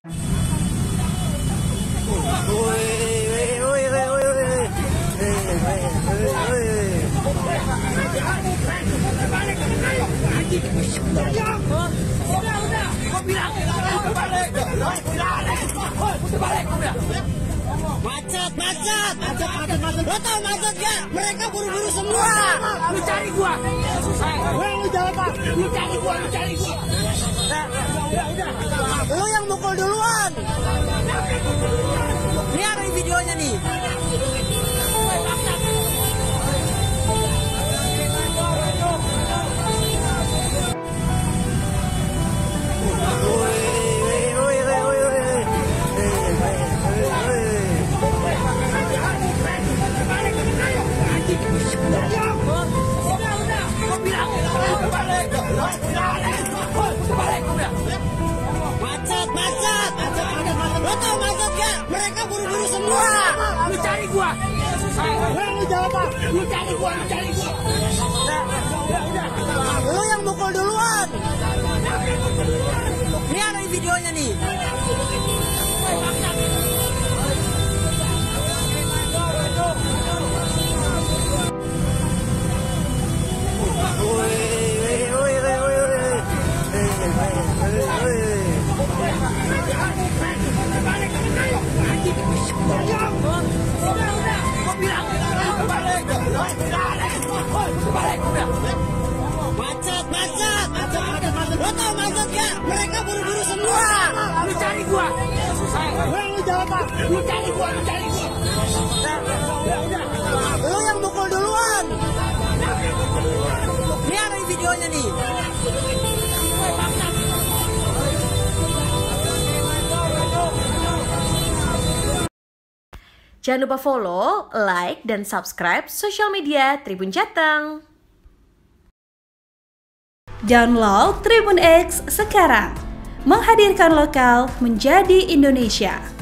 Macet. Lo tau macet gak? Mereka buru-buru semua. Lu cari gua. Lu jawab apa? Lu cari gua. Udah. Lo yang mukul duluan. Ini ada di videonya nih. Macet. Lo tau macet gak? Mereka buru-buru semua. Lu cari gua. Lu jawab apa? Lu cari gua. Udah. Lo yang mukul duluan. Ini ada di videonya nih. Macet. Lo tau macet gak? Mereka buru-buru semua. Lu cari gua. Lu jawab apa? Lu cari gua. Udah. Lo yang mukul duluan. Ini ada di videonya nih. Jangan lupa follow, like, dan subscribe sosial media Tribun Jateng. Download Tribun X sekarang, menghadirkan lokal menjadi Indonesia.